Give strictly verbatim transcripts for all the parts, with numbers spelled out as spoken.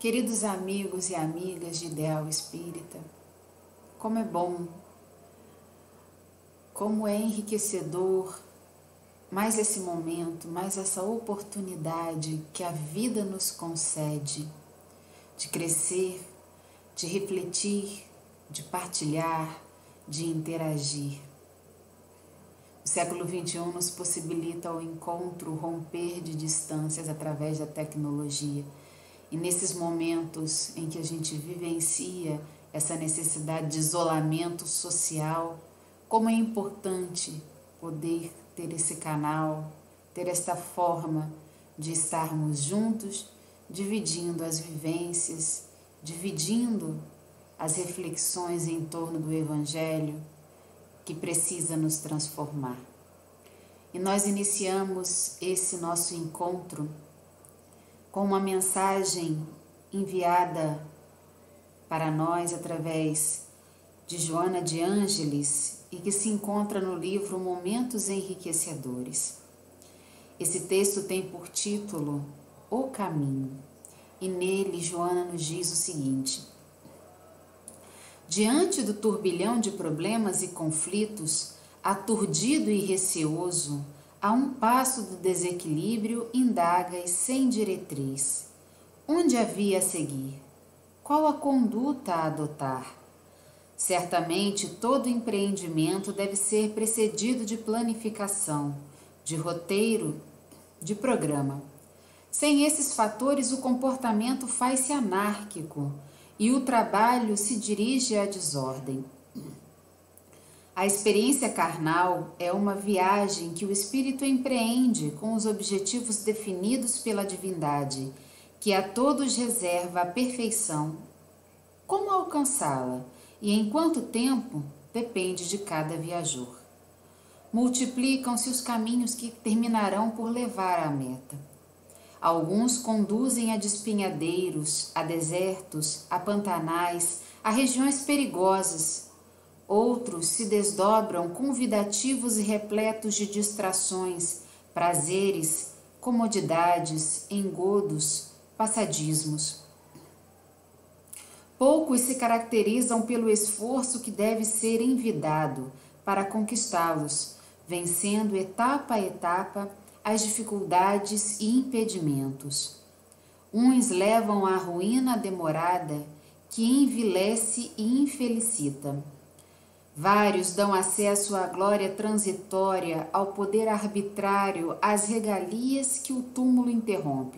Queridos amigos e amigas de Ideal Espírita, como é bom, como é enriquecedor mais esse momento, mais essa oportunidade que a vida nos concede de crescer, de refletir, de partilhar, de interagir. O século vinte e um nos possibilita o encontro, o romper de distâncias através da tecnologia. E nesses momentos em que a gente vivencia essa necessidade de isolamento social, como é importante poder ter esse canal, ter esta forma de estarmos juntos, dividindo as vivências, dividindo as reflexões em torno do Evangelho que precisa nos transformar. E nós iniciamos esse nosso encontro com uma mensagem enviada para nós através de Joana de Ângeles e que se encontra no livro Momentos Enriquecedores. Esse texto tem por título O Caminho, e nele Joana nos diz o seguinte: diante do turbilhão de problemas e conflitos, aturdido e receoso, a um passo do desequilíbrio, indagas sem diretriz. Onde havia a seguir? Qual a conduta a adotar? Certamente, todo empreendimento deve ser precedido de planificação, de roteiro, de programa. Sem esses fatores, o comportamento faz-se anárquico e o trabalho se dirige à desordem. A experiência carnal é uma viagem que o espírito empreende com os objetivos definidos pela divindade, que a todos reserva a perfeição. Como alcançá-la e em quanto tempo depende de cada viajor. Multiplicam-se os caminhos que terminarão por levar à meta. Alguns conduzem a despenhadeiros, a desertos, a pantanais, a regiões perigosas. Outros se desdobram convidativos e repletos de distrações, prazeres, comodidades, engodos, passadismos. Poucos se caracterizam pelo esforço que deve ser envidado para conquistá-los, vencendo etapa a etapa as dificuldades e impedimentos. Uns levam à ruína demorada que envilece e infelicita. Vários dão acesso à glória transitória, ao poder arbitrário, às regalias que o túmulo interrompe.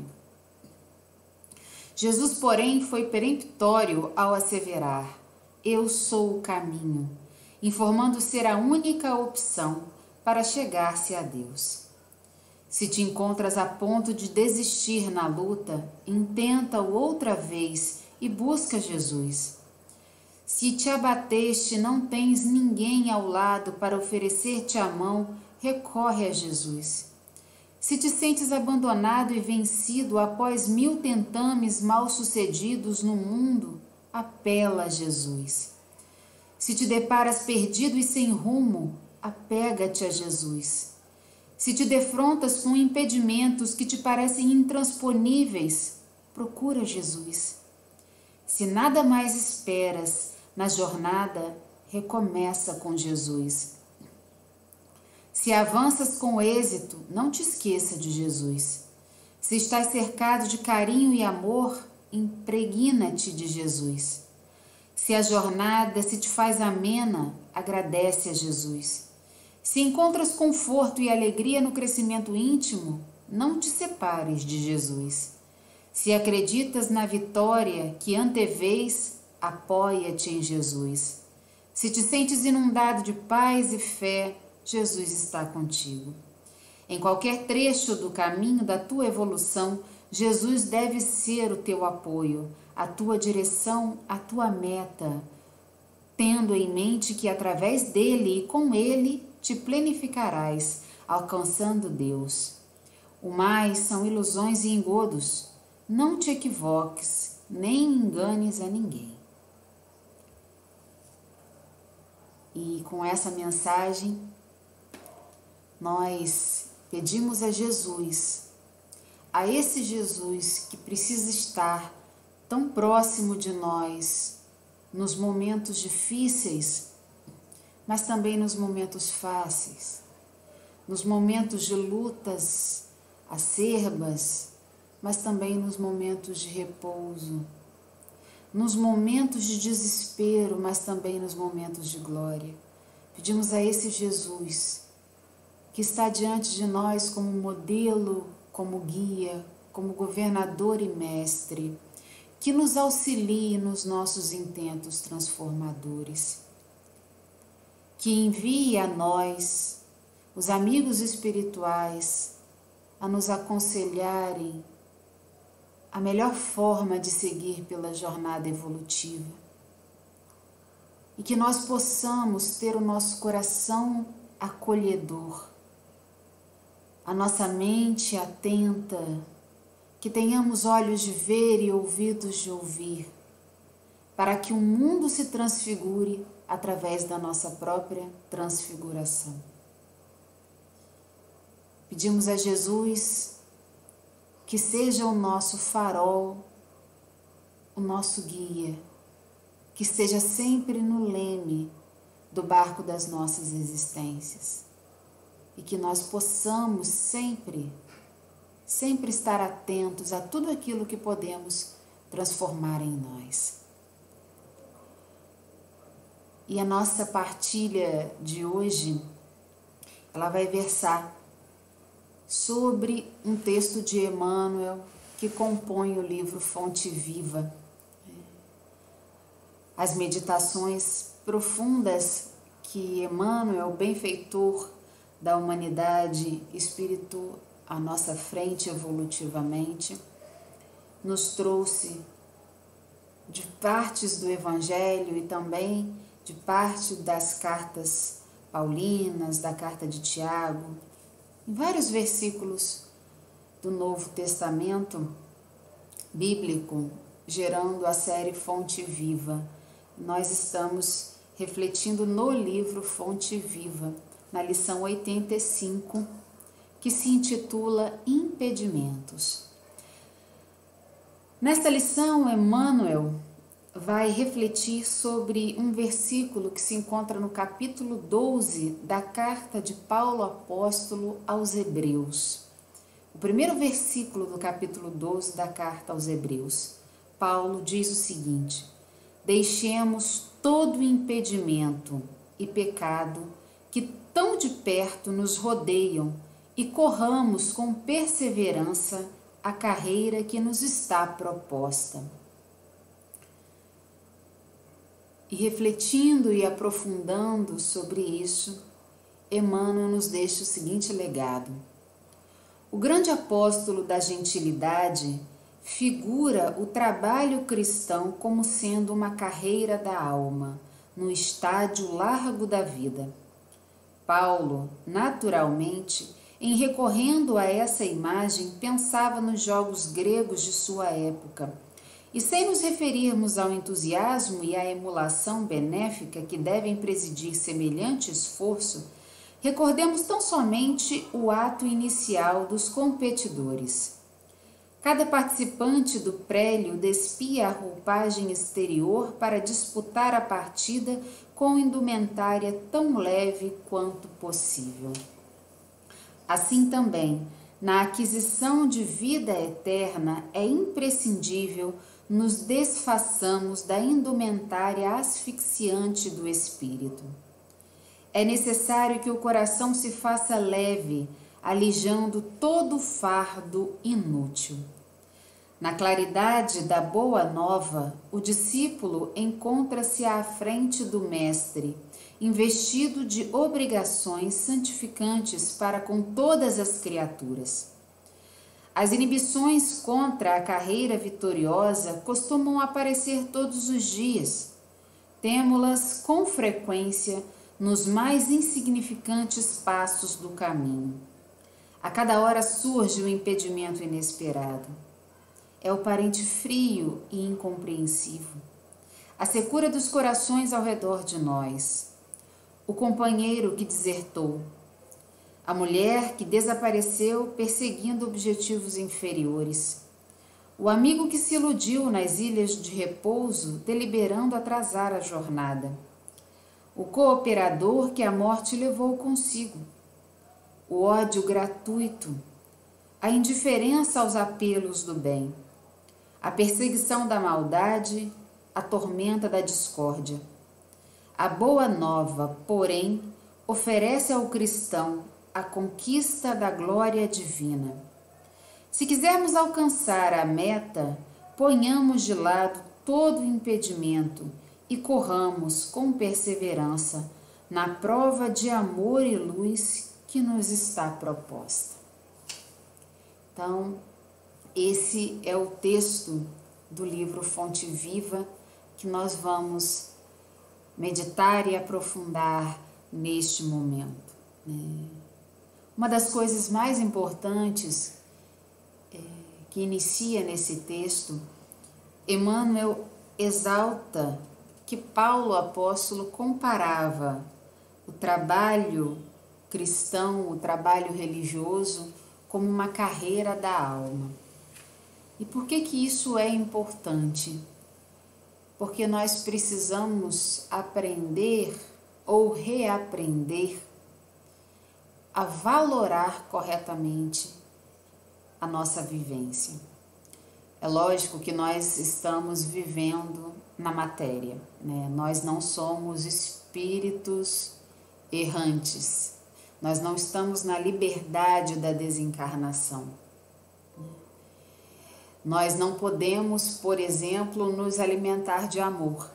Jesus, porém, foi peremptório ao asseverar: eu sou o caminho, informando ser a única opção para chegar-se a Deus. Se te encontras a ponto de desistir na luta, intenta-o outra vez e busca Jesus. Se te abateste e não tens ninguém ao lado para oferecer-te a mão, recorre a Jesus. Se te sentes abandonado e vencido após mil tentames mal-sucedidos no mundo, apela a Jesus. Se te deparas perdido e sem rumo, apega-te a Jesus. Se te defrontas com impedimentos que te parecem intransponíveis, procura Jesus. Se nada mais esperas na jornada, recomeça com Jesus. Se avanças com êxito, não te esqueça de Jesus. Se estás cercado de carinho e amor, impregna-te de Jesus. Se a jornada se te faz amena, agradece a Jesus. Se encontras conforto e alegria no crescimento íntimo, não te separes de Jesus. Se acreditas na vitória que antevês, apoia-te em Jesus. Se te sentes inundado de paz e fé, Jesus está contigo. Em qualquer trecho do caminho da tua evolução, Jesus deve ser o teu apoio, a tua direção, a tua meta, tendo em mente que através dele e com ele te planificarás, alcançando Deus. O mais são ilusões e engodos. Não te equivoques, nem enganes a ninguém. E com essa mensagem, nós pedimos a Jesus, a esse Jesus que precisa estar tão próximo de nós nos momentos difíceis, mas também nos momentos fáceis, nos momentos de lutas acerbas, mas também nos momentos de repouso, nos momentos de desespero, mas também nos momentos de glória. Pedimos a esse Jesus que está diante de nós como modelo, como guia, como governador e mestre, que nos auxilie nos nossos intentos transformadores, que envie a nós os amigos espirituais a nos aconselharem a melhor forma de seguir pela jornada evolutiva e que nós possamos ter o nosso coração acolhedor, a nossa mente atenta, que tenhamos olhos de ver e ouvidos de ouvir, para que o mundo se transfigure através da nossa própria transfiguração. Pedimos a Jesus que seja o nosso farol, o nosso guia, que esteja sempre no leme do barco das nossas existências e que nós possamos sempre, sempre estar atentos a tudo aquilo que podemos transformar em nós. E a nossa partilha de hoje, ela vai versar sobre um texto de Emmanuel que compõe o livro Fonte Viva. As meditações profundas que Emmanuel, benfeitor da humanidade, espírito à nossa frente evolutivamente, nos trouxe de partes do Evangelho e também de parte das cartas paulinas, da carta de Tiago, em vários versículos do Novo Testamento bíblico, gerando a série Fonte Viva. Nós estamos refletindo no livro Fonte Viva, na lição oitenta e cinco, que se intitula Impedimentos. Nesta lição, Emmanuel vai refletir sobre um versículo que se encontra no capítulo doze da carta de Paulo Apóstolo aos Hebreus. O primeiro versículo do capítulo doze da carta aos Hebreus. Paulo diz o seguinte: deixemos todo impedimento e pecado que tão de perto nos rodeiam e corramos com perseverança a carreira que nos está proposta. E refletindo e aprofundando sobre isso, Emmanuel nos deixa o seguinte legado. O grande apóstolo da gentilidade figura o trabalho cristão como sendo uma carreira da alma, no estádio largo da vida. Paulo, naturalmente, em recorrendo a essa imagem, pensava nos jogos gregos de sua época, e sem nos referirmos ao entusiasmo e à emulação benéfica que devem presidir semelhante esforço, recordemos tão somente o ato inicial dos competidores. Cada participante do prélio despia a roupagem exterior para disputar a partida com indumentária tão leve quanto possível. Assim também, na aquisição de vida eterna, é imprescindível nos desfaçamos da indumentária asfixiante do espírito. É necessário que o coração se faça leve, alijando todo o fardo inútil. Na claridade da boa nova, o discípulo encontra-se à frente do mestre, investido de obrigações santificantes para com todas as criaturas. As inibições contra a carreira vitoriosa costumam aparecer todos os dias. Temo-las com frequência nos mais insignificantes passos do caminho. A cada hora surge um impedimento inesperado. É o parente frio e incompreensivo, a secura dos corações ao redor de nós, o companheiro que desertou, a mulher que desapareceu perseguindo objetivos inferiores, O amigo que se iludiu nas ilhas de repouso, deliberando atrasar a jornada. O cooperador que a morte levou consigo. O ódio gratuito, a indiferença aos apelos do bem, a perseguição da maldade, a tormenta da discórdia. A boa nova, porém, oferece ao cristão a conquista da glória divina. Se quisermos alcançar a meta, ponhamos de lado todo impedimento e corramos com perseverança na prova de amor e luz que nos está proposta. Então, esse é o texto do livro Fonte Viva que nós vamos meditar e aprofundar neste momento. Uma das coisas mais importantes é, que inicia nesse texto, Emmanuel exalta que Paulo apóstolo comparava o trabalho cristão, o trabalho religioso, como uma carreira da alma. E por que que isso é importante? Porque nós precisamos aprender ou reaprender a valorar corretamente a nossa vivência. É lógico que nós estamos vivendo na matéria, né? Nós não somos espíritos errantes, nós não estamos na liberdade da desencarnação. Nós não podemos, por exemplo, nos alimentar de amor.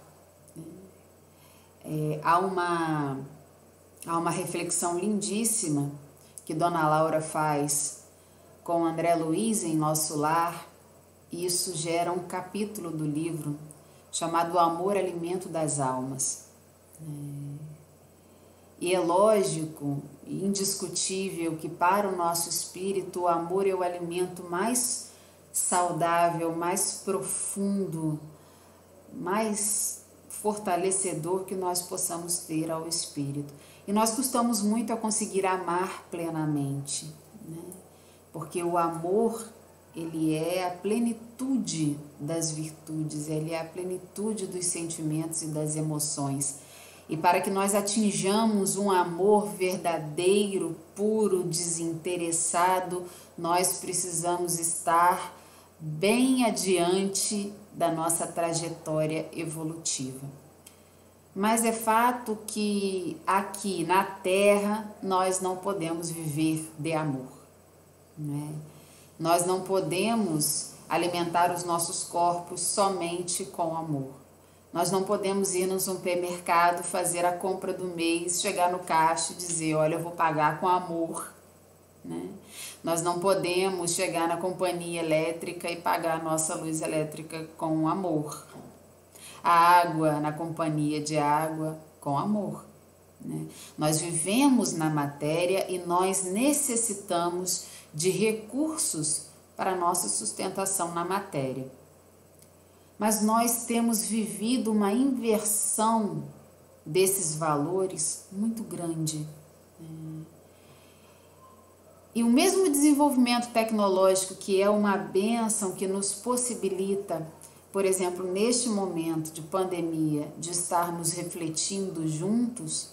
É, há, uma, há uma reflexão lindíssima que Dona Laura faz com André Luiz em Nosso Lar, e isso gera um capítulo do livro chamado O Amor, Alimento das Almas. E é lógico e indiscutível que para o nosso espírito o amor é o alimento mais saudável, mais profundo, mais fortalecedor que nós possamos ter ao espírito. E nós custamos muito a conseguir amar plenamente, né? Porque o amor, ele é a plenitude das virtudes, ele é a plenitude dos sentimentos e das emoções. E para que nós atinjamos um amor verdadeiro, puro, desinteressado, nós precisamos estar bem adiante da nossa trajetória evolutiva. Mas é fato que aqui na Terra nós não podemos viver de amor, né? Nós não podemos alimentar os nossos corpos somente com amor. Nós não podemos ir no supermercado, fazer a compra do mês, chegar no caixa e dizer, olha, eu vou pagar com amor, né? Nós não podemos chegar na companhia elétrica e pagar a nossa luz elétrica com amor. A água na companhia de água com amor, né? Nós vivemos na matéria e nós necessitamos de recursos para a nossa sustentação na matéria. Mas nós temos vivido uma inversão desses valores muito grande. E o mesmo desenvolvimento tecnológico, que é uma bênção que nos possibilita, por exemplo, neste momento de pandemia, de estarmos refletindo juntos,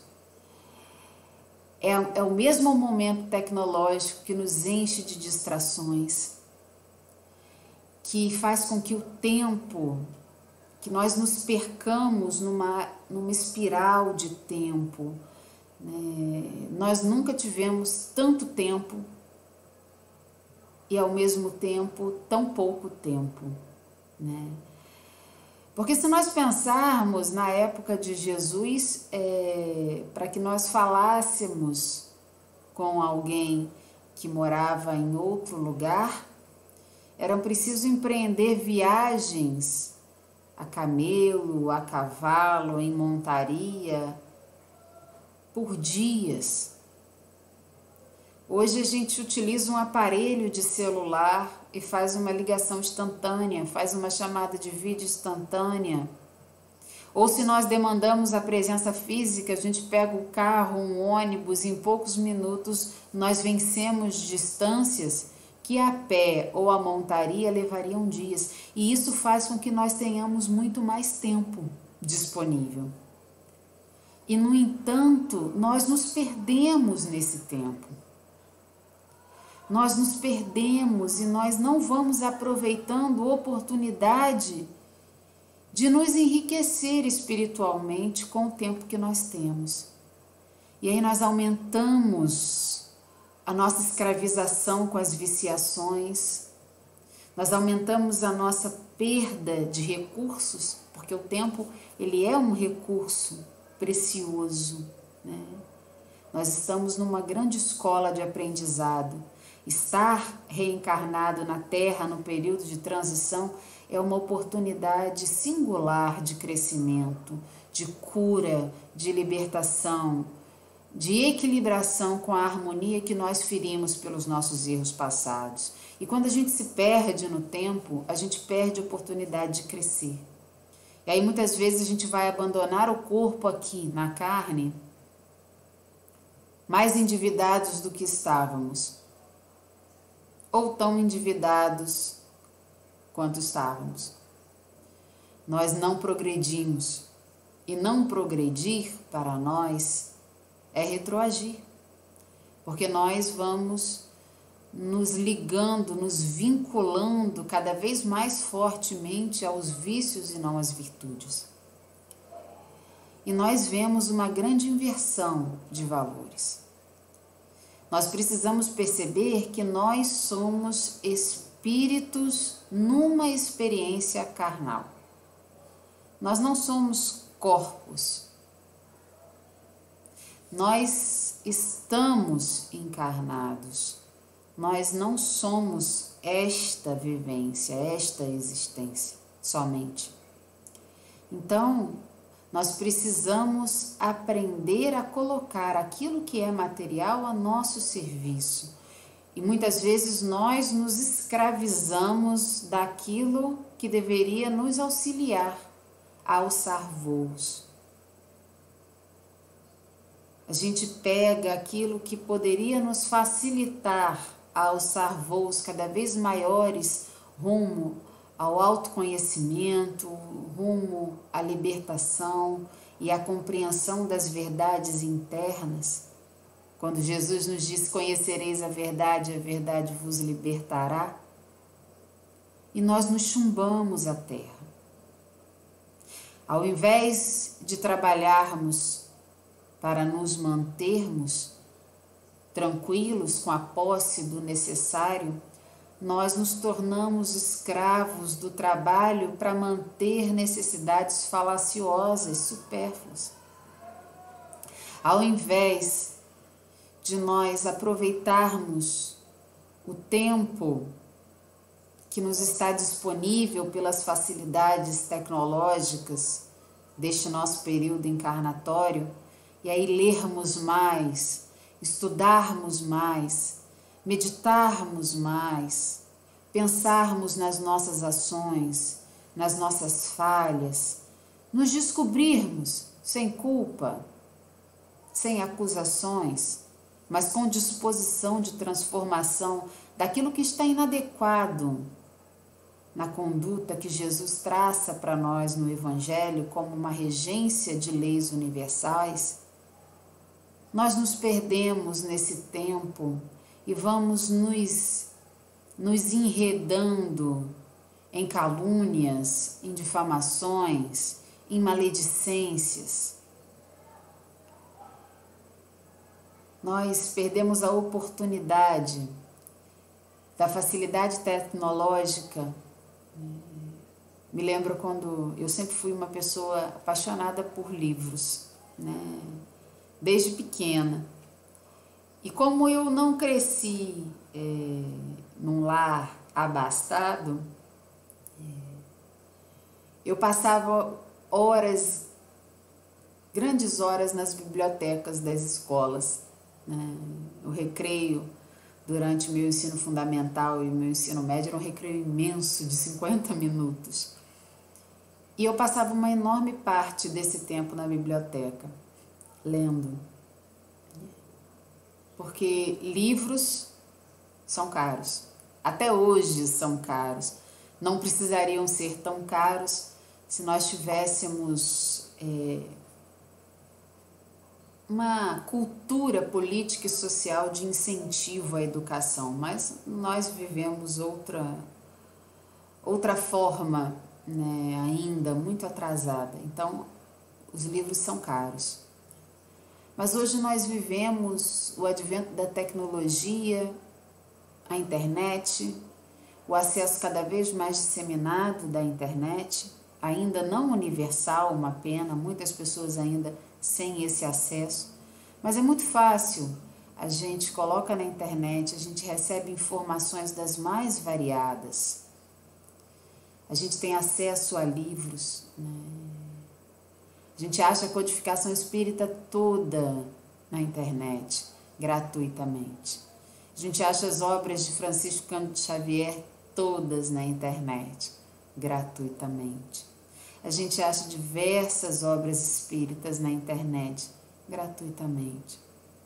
é, é o mesmo momento tecnológico que nos enche de distrações, que faz com que o tempo, que nós nos percamos numa, numa espiral de tempo, né? Nós nunca tivemos tanto tempo e ao mesmo tempo tão pouco tempo, né? Porque se nós pensarmos na época de Jesus, é, para que nós falássemos com alguém que morava em outro lugar, era preciso empreender viagens a camelo, a cavalo, em montaria, por dias. Hoje a gente utiliza um aparelho de celular e faz uma ligação instantânea, faz uma chamada de vídeo instantânea. Ou se nós demandamos a presença física, a gente pega o carro, um ônibus, em poucos minutos nós vencemos distâncias que a pé ou a montaria levariam dias. E isso faz com que nós tenhamos muito mais tempo disponível. E, no entanto, nós nos perdemos nesse tempo. Nós nos perdemos e nós não vamos aproveitando a oportunidade de nos enriquecer espiritualmente com o tempo que nós temos. E aí nós aumentamos a nossa escravização com as viciações, nós aumentamos a nossa perda de recursos, porque o tempo ele é um recurso precioso, né? Nós estamos numa grande escola de aprendizado. Estar reencarnado na Terra no período de transição é uma oportunidade singular de crescimento, de cura, de libertação, de equilibração com a harmonia que nós ferimos pelos nossos erros passados. E quando a gente se perde no tempo, a gente perde a oportunidade de crescer. E aí muitas vezes a gente vai abandonar o corpo aqui na carne, mais endividados do que estávamos, ou tão endividados quanto estávamos. Nós não progredimos, e não progredir para nós é retroagir, porque nós vamos nos ligando, nos vinculando cada vez mais fortemente aos vícios e não às virtudes. E nós vemos uma grande inversão de valores. Nós precisamos perceber que nós somos espíritos numa experiência carnal. Nós não somos corpos. Nós estamos encarnados. Nós não somos esta vivência, esta existência somente. Então, nós precisamos aprender a colocar aquilo que é material a nosso serviço. E muitas vezes nós nos escravizamos daquilo que deveria nos auxiliar a alçar voos. A gente pega aquilo que poderia nos facilitar a alçar voos cada vez maiores rumo ao autoconhecimento, rumo à libertação e à compreensão das verdades internas. Quando Jesus nos diz: conhecereis a verdade, a verdade vos libertará. E nós nos chumbamos a terra. Ao invés de trabalharmos para nos mantermos tranquilos com a posse do necessário, nós nos tornamos escravos do trabalho para manter necessidades falaciosas, supérfluas. Ao invés de nós aproveitarmos o tempo que nos está disponível pelas facilidades tecnológicas deste nosso período encarnatório, e aí lermos mais, estudarmos mais, meditarmos mais, pensarmos nas nossas ações, nas nossas falhas, nos descobrirmos sem culpa, sem acusações, mas com disposição de transformação daquilo que está inadequado na conduta que Jesus traça para nós no Evangelho como uma regência de leis universais. Nós nos perdemos nesse tempo e vamos nos, nos enredando em calúnias, em difamações, em maledicências. Nós perdemos a oportunidade da facilidade tecnológica. Me lembro quando eu sempre fui uma pessoa apaixonada por livros, né? Desde pequena. E como eu não cresci é, num lar abastado, é, eu passava horas, grandes horas nas bibliotecas das escolas, né? O recreio durante o meu ensino fundamental e o meu ensino médio era um recreio imenso de cinquenta minutos. E eu passava uma enorme parte desse tempo na biblioteca, lendo. Porque livros são caros. Até hoje são caros. Não precisariam ser tão caros se nós tivéssemos é, uma cultura política e social de incentivo à educação, mas nós vivemos outra, outra forma, né, ainda muito atrasada. Então, os livros são caros. Mas hoje nós vivemos o advento da tecnologia, a internet, o acesso cada vez mais disseminado da internet, ainda não universal, uma pena, muitas pessoas ainda sem esse acesso, mas é muito fácil, a gente coloca na internet, a gente recebe informações das mais variadas, a gente tem acesso a livros, né? A gente acha a codificação espírita toda na internet, gratuitamente. A gente acha as obras de Francisco Cândido Xavier todas na internet, gratuitamente. A gente acha diversas obras espíritas na internet, gratuitamente.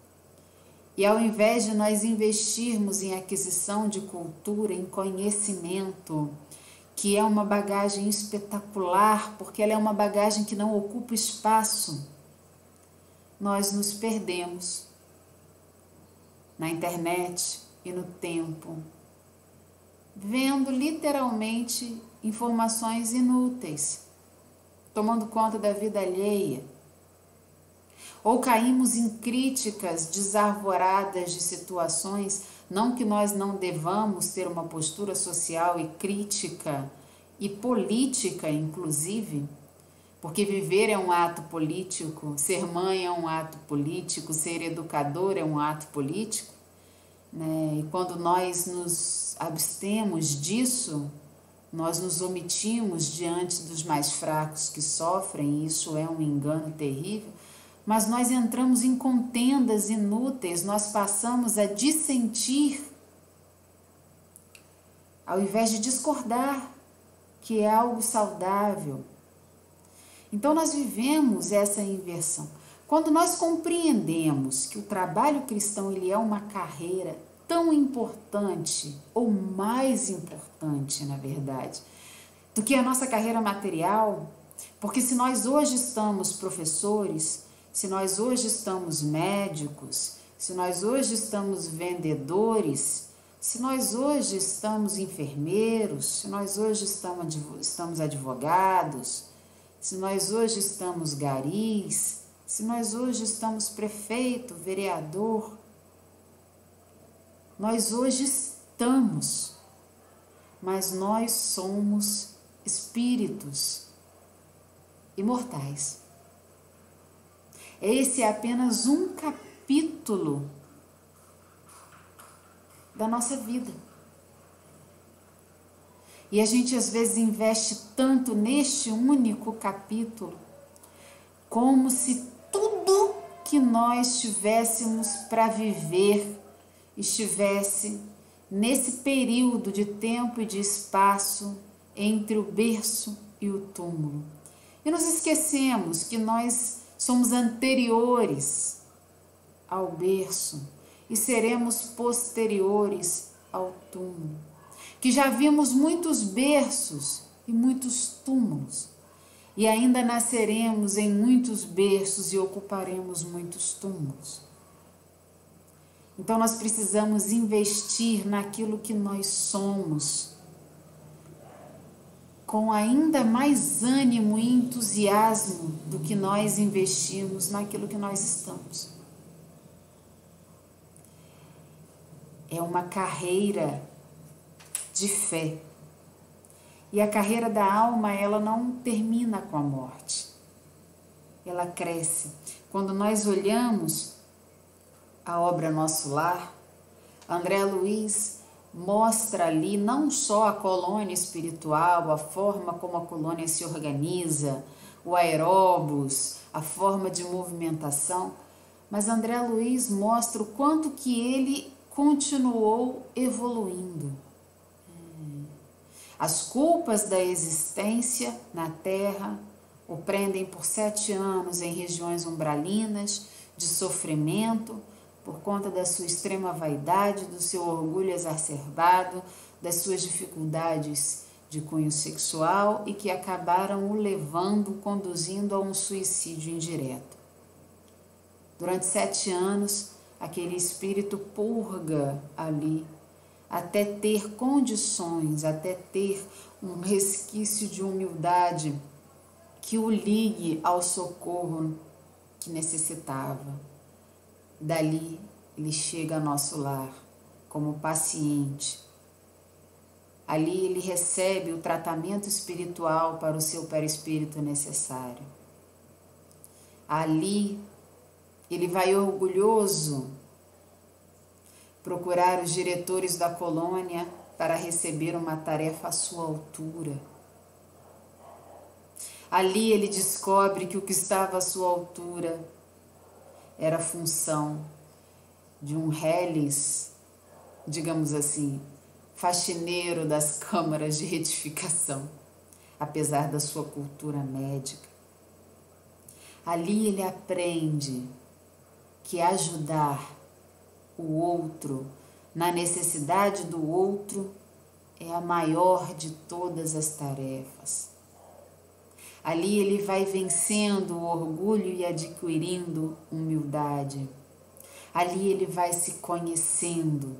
E ao invés de nós investirmos em aquisição de cultura, em conhecimento, que é uma bagagem espetacular, porque ela é uma bagagem que não ocupa espaço, nós nos perdemos na internet e no tempo, vendo literalmente informações inúteis, tomando conta da vida alheia. Ou caímos em críticas desarvoradas de situações, não que nós não devamos ter uma postura social e crítica e política, inclusive, porque viver é um ato político, ser mãe é um ato político, ser educador é um ato político, né? E quando nós nos abstemos disso, nós nos omitimos diante dos mais fracos que sofrem, e isso é um engano terrível, mas nós entramos em contendas inúteis, nós passamos a dissentir, ao invés de discordar, que é algo saudável. Então nós vivemos essa inversão. Quando nós compreendemos que o trabalho cristão ele é uma carreira tão importante, ou mais importante, na verdade, do que a nossa carreira material, porque se nós hoje estamos professores, se nós hoje estamos médicos, se nós hoje estamos vendedores, se nós hoje estamos enfermeiros, se nós hoje estamos advogados, se nós hoje estamos garis, se nós hoje estamos prefeito, vereador, nós hoje estamos, mas nós somos espíritos imortais. Esse é apenas um capítulo da nossa vida. E a gente às vezes investe tanto neste único capítulo, como se tudo que nós tivéssemos para viver estivesse nesse período de tempo e de espaço entre o berço e o túmulo. E nos esquecemos que nós somos anteriores ao berço e seremos posteriores ao túmulo, que já vimos muitos berços e muitos túmulos, e ainda nasceremos em muitos berços e ocuparemos muitos túmulos. Então nós precisamos investir naquilo que nós somos, com ainda mais ânimo e entusiasmo do que nós investimos naquilo que nós estamos. É uma carreira de fé. E a carreira da alma, ela não termina com a morte. Ela cresce. Quando nós olhamos a obra Nosso Lar, André Luiz mostra ali não só a colônia espiritual, a forma como a colônia se organiza, o aeróbus, a forma de movimentação, mas André Luiz mostra o quanto que ele continuou evoluindo. As culpas da existência na Terra o prendem por sete anos em regiões umbralinas de sofrimento, por conta da sua extrema vaidade, do seu orgulho exacerbado, das suas dificuldades de cunho sexual e que acabaram o levando, conduzindo a um suicídio indireto. Durante sete anos, aquele espírito purga ali, até ter condições, até ter um resquício de humildade que o ligue ao socorro que necessitava. Dali, ele chega ao nosso lar como paciente. Ali ele recebe o tratamento espiritual para o seu perispírito necessário. Ali ele vai orgulhoso procurar os diretores da colônia para receber uma tarefa à sua altura. Ali ele descobre que o que estava à sua altura era a função de um reles, digamos assim, faxineiro das câmaras de retificação, apesar da sua cultura médica. Ali ele aprende que ajudar o outro na necessidade do outro é a maior de todas as tarefas. Ali ele vai vencendo o orgulho e adquirindo humildade. Ali ele vai se conhecendo.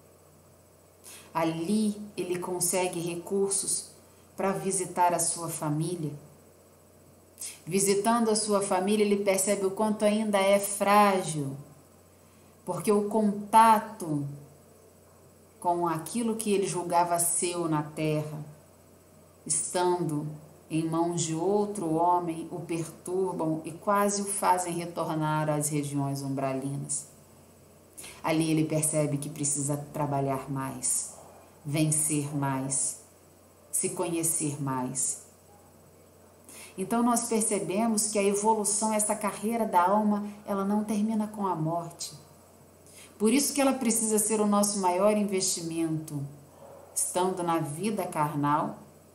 Ali ele consegue recursos para visitar a sua família. Visitando a sua família, ele percebe o quanto ainda é frágil, porque o contato com aquilo que ele julgava seu na terra, estando em mãos de outro homem, o perturbam e quase o fazem retornar às regiões umbralinas. Ali ele percebe que precisa trabalhar mais, vencer mais, se conhecer mais. Então nós percebemos que a evolução, essa carreira da alma, ela não termina com a morte. Por isso que ela precisa ser o nosso maior investimento, estando na vida carnal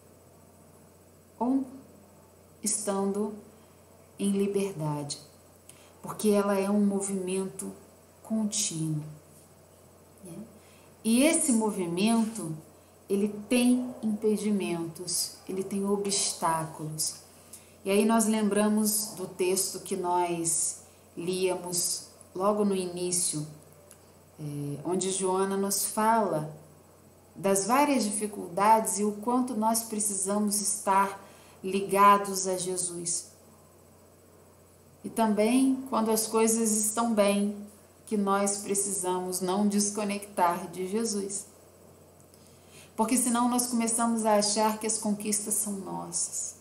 ou estando em liberdade, porque ela é um movimento contínuo. Né? E esse movimento, ele tem impedimentos, ele tem obstáculos. E aí nós lembramos do texto que nós líamos logo no início, é, onde Joana nos fala das várias dificuldades e o quanto nós precisamos estar ligados a Jesus. E também quando as coisas estão bem, que nós precisamos não desconectar de Jesus. Porque senão nós começamos a achar que as conquistas são nossas.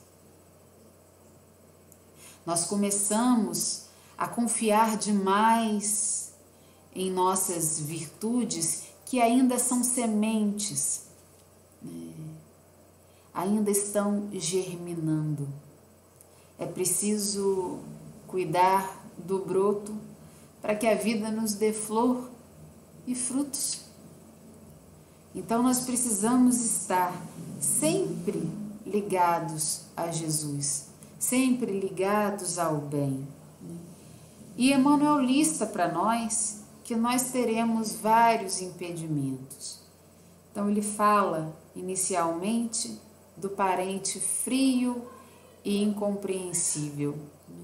Nós começamos a confiar demais em nossas virtudes que ainda são sementes, né? Ainda estão germinando. É preciso cuidar do broto para que a vida nos dê flor e frutos. Então nós precisamos estar sempre ligados a Jesus, sempre ligados ao bem. E Emmanuel lista para nós que nós teremos vários impedimentos. Então ele fala inicialmente do parente frio e incompreensível.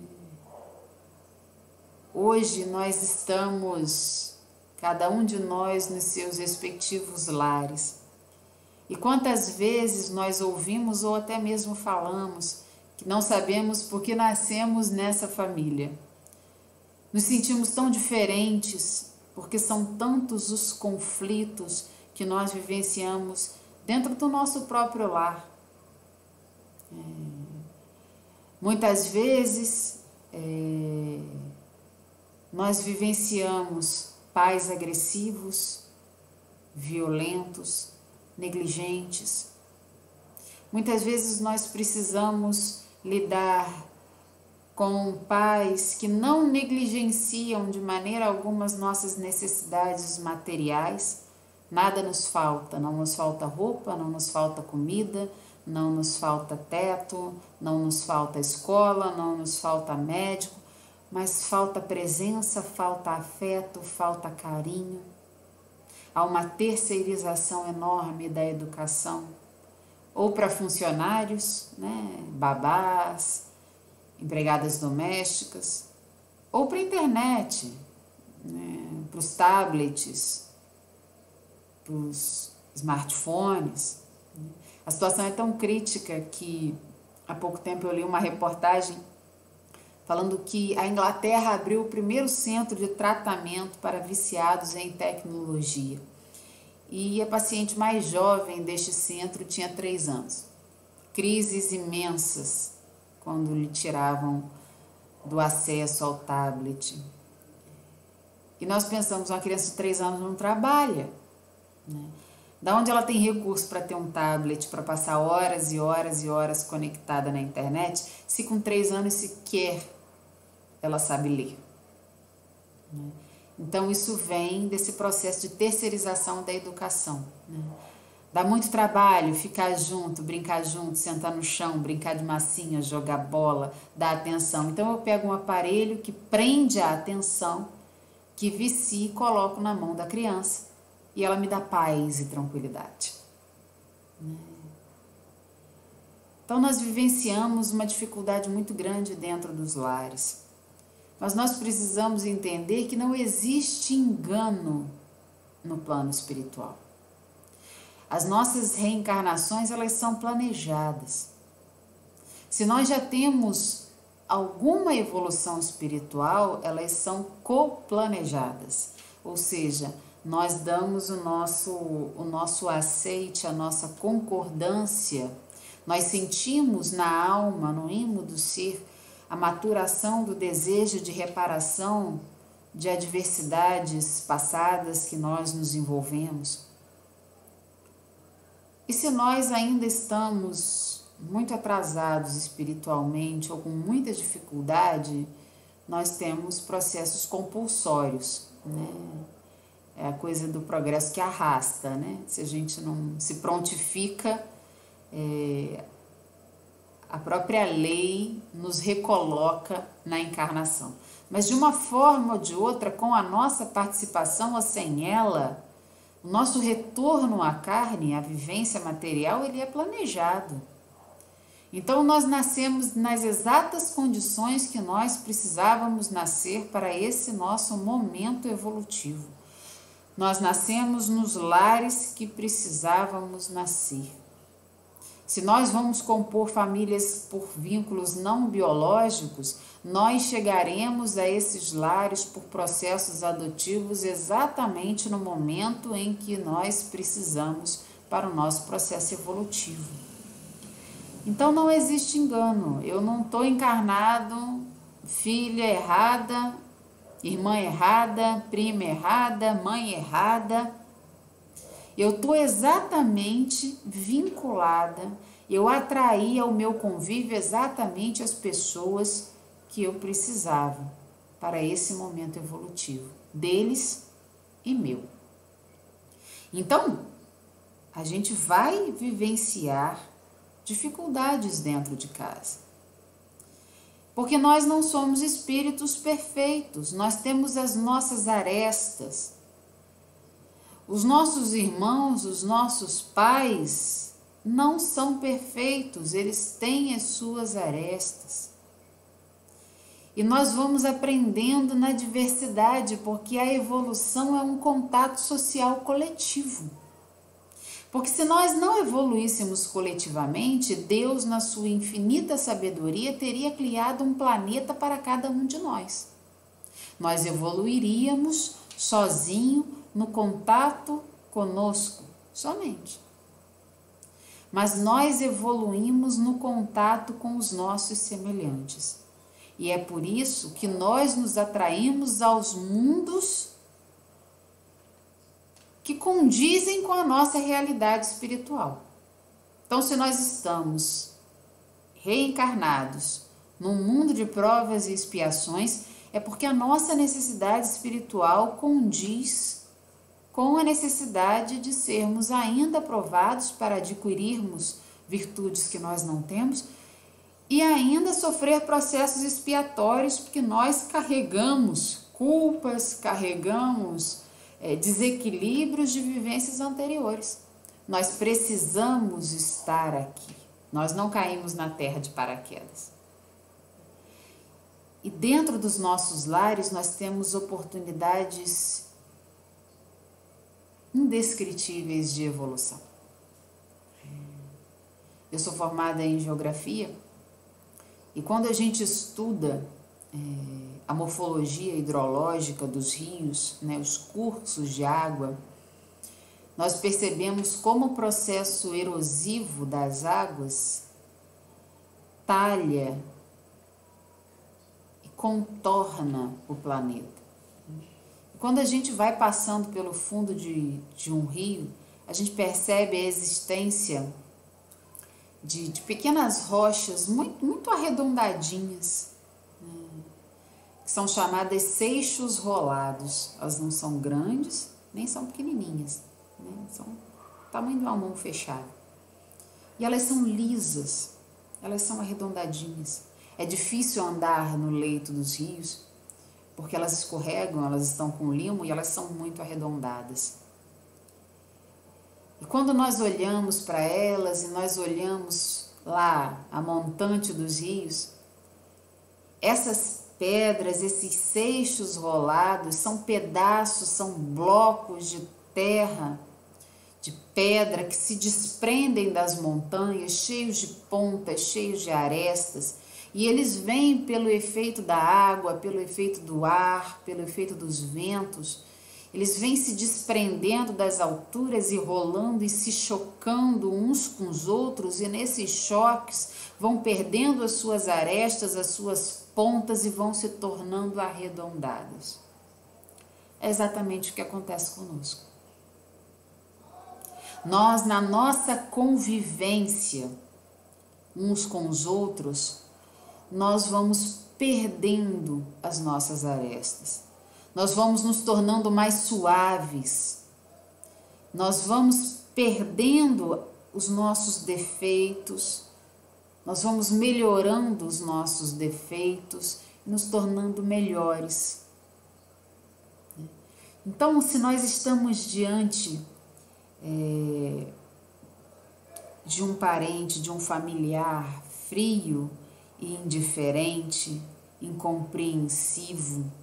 Hoje nós estamos, cada um de nós, nos seus respectivos lares. E quantas vezes nós ouvimos ou até mesmo falamos que não sabemos por que nascemos nessa família. Nos sentimos tão diferentes porque são tantos os conflitos que nós vivenciamos dentro do nosso próprio lar. É, muitas vezes é, nós vivenciamos pais agressivos, violentos, negligentes. Muitas vezes nós precisamos lidar com pais que não negligenciam de maneira alguma as nossas necessidades materiais. Nada nos falta, não nos falta roupa, não nos falta comida, não nos falta teto, não nos falta escola, não nos falta médico, mas falta presença, falta afeto, falta carinho. Há uma terceirização enorme da educação, ou para funcionários, né, babás, empregadas domésticas, ou para a internet, né, para os tablets, para os smartphones. A situação é tão crítica que há pouco tempo eu li uma reportagem falando que a Inglaterra abriu o primeiro centro de tratamento para viciados em tecnologia. E a paciente mais jovem deste centro tinha três anos. Crises imensas quando lhe tiravam do acesso ao tablet. E nós pensamos, uma criança de três anos não trabalha, né? Da onde ela tem recurso para ter um tablet, para passar horas e horas e horas conectada na internet, se com três anos sequer ela sabe ler, né? Então isso vem desse processo de terceirização da educação, né? Dá muito trabalho ficar junto, brincar junto, sentar no chão, brincar de massinha, jogar bola, dar atenção. Então eu pego um aparelho que prende a atenção, que vicia e coloco na mão da criança. E ela me dá paz e tranquilidade. Então nós vivenciamos uma dificuldade muito grande dentro dos lares. Mas nós precisamos entender que não existe engano no plano espiritual. As nossas reencarnações, elas são planejadas. Se nós já temos alguma evolução espiritual, elas são coplanejadas. Ou seja, nós damos o nosso, o nosso aceite, a nossa concordância. Nós sentimos na alma, no íntimo do ser, a maturação do desejo de reparação de adversidades passadas que nós nos envolvemos. E se nós ainda estamos muito atrasados espiritualmente ou com muita dificuldade, nós temos processos compulsórios, né? É a coisa do progresso que arrasta, né? Se a gente não se prontifica, é, a própria lei nos recoloca na encarnação. Mas de uma forma ou de outra, com a nossa participação ou sem ela, o nosso retorno à carne, à vivência material, ele é planejado. Então nós nascemos nas exatas condições que nós precisávamos nascer para esse nosso momento evolutivo. Nós nascemos nos lares que precisávamos nascer. Se nós vamos compor famílias por vínculos não biológicos, nós chegaremos a esses lares por processos adotivos exatamente no momento em que nós precisamos para o nosso processo evolutivo. Então não existe engano. Eu não estou encarnado, filha errada, irmã errada, prima errada, mãe errada. Eu estou exatamente vinculada, eu atraí ao meu convívio exatamente as pessoas que eu precisava para esse momento evolutivo, deles e meu. Então, a gente vai vivenciar dificuldades dentro de casa. Porque nós não somos espíritos perfeitos, nós temos as nossas arestas. Os nossos irmãos, os nossos pais não são perfeitos, eles têm as suas arestas. E nós vamos aprendendo na diversidade, porque a evolução é um contato social coletivo. Porque se nós não evoluíssemos coletivamente, Deus, na sua infinita sabedoria, teria criado um planeta para cada um de nós. Nós evoluiríamos sozinho, no contato conosco, somente. Mas nós evoluímos no contato com os nossos semelhantes. E é por isso que nós nos atraímos aos mundos que condizem com a nossa realidade espiritual. Então, se nós estamos reencarnados num mundo de provas e expiações, é porque a nossa necessidade espiritual condiz com a necessidade de sermos ainda provados para adquirirmos virtudes que nós não temos e ainda sofrer processos expiatórios, porque nós carregamos culpas, carregamos é, desequilíbrios de vivências anteriores. Nós precisamos estar aqui. Nós não caímos na terra de paraquedas. E dentro dos nossos lares nós temos oportunidades indescritíveis de evolução. Eu sou formada em geografia e quando a gente estuda é, a morfologia hidrológica dos rios, né, os cursos de água, nós percebemos como o processo erosivo das águas talha e contorna o planeta. Quando a gente vai passando pelo fundo de, de um rio, a gente percebe a existência de, de pequenas rochas muito, muito arredondadinhas, né, que são chamadas seixos rolados. Elas não são grandes, nem são pequenininhas, né, são do tamanho de uma mão fechada. E elas são lisas, elas são arredondadinhas. É difícil andar no leito dos rios, porque elas escorregam, elas estão com limo e elas são muito arredondadas. E quando nós olhamos para elas e nós olhamos lá a montante dos rios, essas pedras, esses seixos rolados são pedaços, são blocos de terra, de pedra que se desprendem das montanhas, cheios de pontas, cheios de arestas, e eles vêm pelo efeito da água, pelo efeito do ar, pelo efeito dos ventos. Eles vêm se desprendendo das alturas e rolando e se chocando uns com os outros, e nesses choques vão perdendo as suas arestas, as suas pontas e vão se tornando arredondadas. É exatamente o que acontece conosco. Nós, na nossa convivência uns com os outros, nós vamos perdendo as nossas arestas. Nós vamos nos tornando mais suaves. Nós vamos perdendo os nossos defeitos. Nós vamos melhorando os nossos defeitos e nos tornando melhores. Então, se nós estamos diante é, de um parente, de um familiar frio e indiferente, incompreensivo,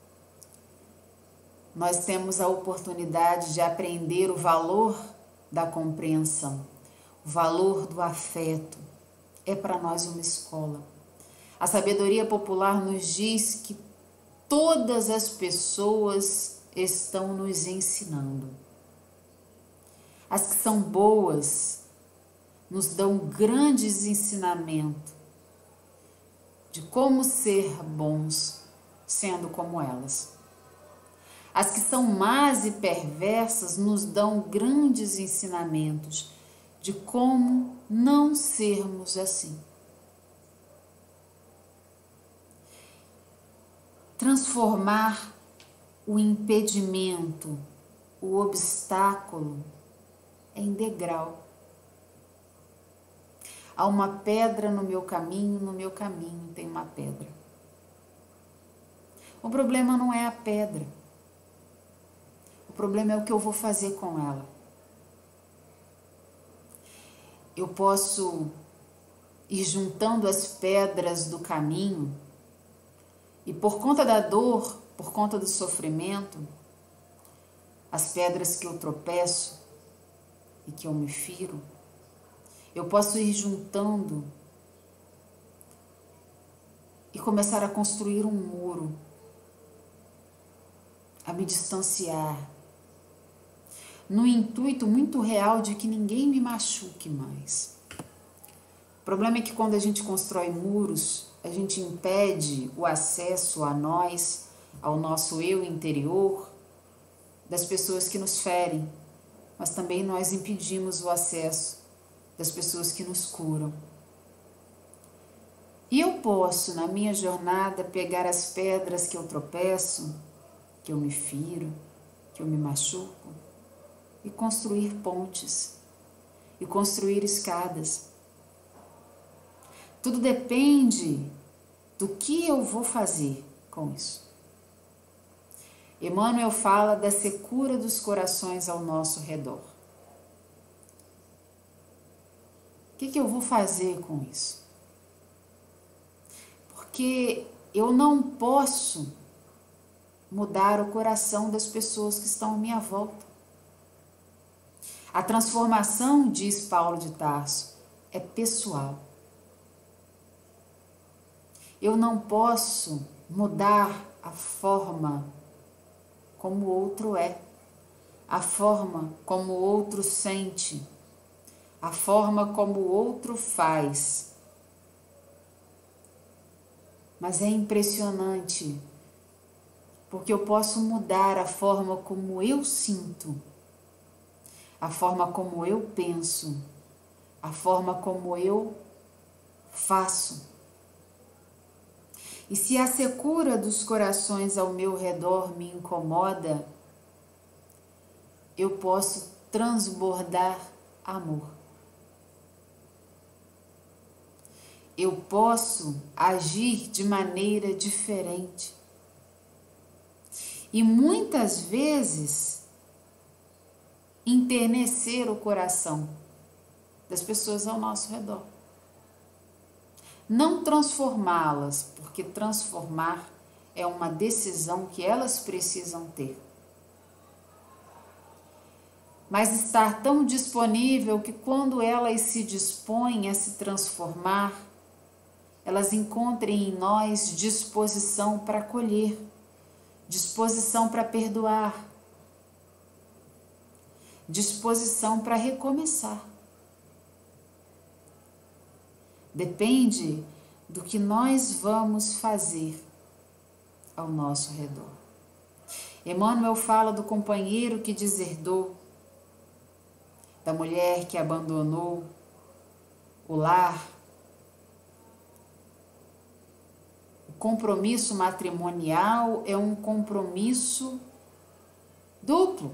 nós temos a oportunidade de aprender o valor da compreensão, o valor do afeto. É para nós uma escola. A sabedoria popular nos diz que todas as pessoas estão nos ensinando. As que são boas nos dão grandes ensinamentos de como ser bons, sendo como elas. As que são más e perversas nos dão grandes ensinamentos de como não sermos assim. Transformar o impedimento, o obstáculo, em degrau. Há uma pedra no meu caminho, no meu caminho tem uma pedra. O problema não é a pedra. O problema é o que eu vou fazer com ela. Eu posso ir juntando as pedras do caminho e por conta da dor, por conta do sofrimento, as pedras que eu tropeço e que eu me firo, eu posso ir juntando e começar a construir um muro, a me distanciar, no intuito muito real de que ninguém me machuque mais. O problema é que quando a gente constrói muros, a gente impede o acesso a nós, ao nosso eu interior, das pessoas que nos ferem, mas também nós impedimos o acesso das pessoas que nos curam. E eu posso, na minha jornada, pegar as pedras que eu tropeço, que eu me firo, que eu me machuco, e construir pontes, e construir escadas. Tudo depende do que eu vou fazer com isso. Emmanuel fala da secura dos corações ao nosso redor. O que, que eu vou fazer com isso? Porque eu não posso mudar o coração das pessoas que estão à minha volta. A transformação, diz Paulo de Tarso, é pessoal. Eu não posso mudar a forma como o outro é, a forma como o outro sente, a forma como o outro faz. Mas é impressionante, porque eu posso mudar a forma como eu sinto, a forma como eu penso, a forma como eu faço. E se a secura dos corações ao meu redor me incomoda, eu posso transbordar amor. Eu posso agir de maneira diferente. E muitas vezes enternecer o coração das pessoas ao nosso redor. Não transformá-las, porque transformar é uma decisão que elas precisam ter. Mas estar tão disponível que quando elas se dispõem a se transformar, elas encontrem em nós disposição para acolher, disposição para perdoar, disposição para recomeçar. Depende do que nós vamos fazer ao nosso redor. Emmanuel fala do companheiro que deserdou, da mulher que abandonou o lar. O compromisso matrimonial é um compromisso duplo.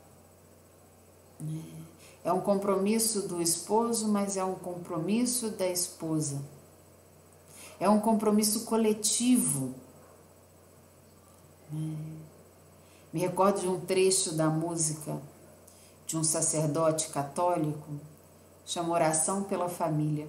É um compromisso do esposo, mas é um compromisso da esposa. É um compromisso coletivo. Me recordo de um trecho da música de um sacerdote católico, chama Oração pela Família.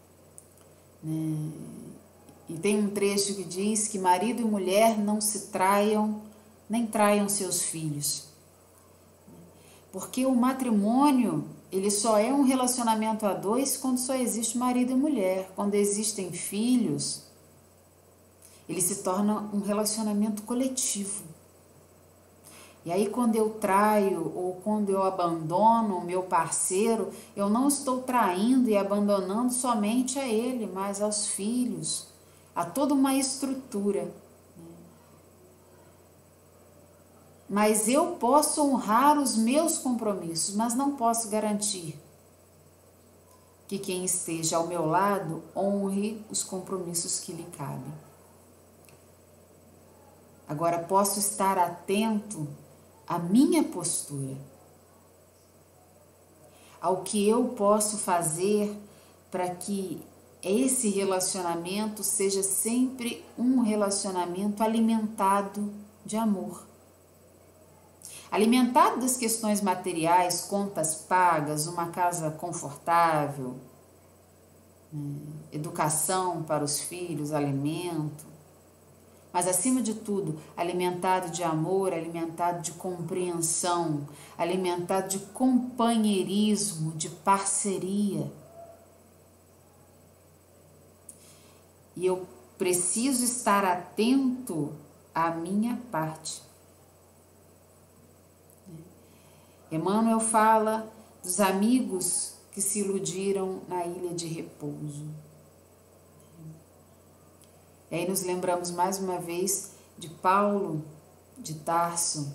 E tem um trecho que diz que marido e mulher não se traiam, nem traiam seus filhos. Porque o matrimônio, ele só é um relacionamento a dois quando só existe marido e mulher. Quando existem filhos, ele se torna um relacionamento coletivo. E aí quando eu traio ou quando eu abandono o meu parceiro, eu não estou traindo e abandonando somente a ele, mas aos filhos, a toda uma estrutura. Mas eu posso honrar os meus compromissos, mas não posso garantir que quem esteja ao meu lado honre os compromissos que lhe cabem. Agora, posso estar atento à minha postura, ao que eu posso fazer para que esse relacionamento seja sempre um relacionamento alimentado de amor. Alimentado das questões materiais, contas pagas, uma casa confortável, né, educação para os filhos, alimento, mas acima de tudo, alimentado de amor, alimentado de compreensão, alimentado de companheirismo, de parceria. E eu preciso estar atento à minha parte. Emmanuel fala dos amigos que se iludiram na ilha de repouso. E aí nos lembramos mais uma vez de Paulo de Tarso,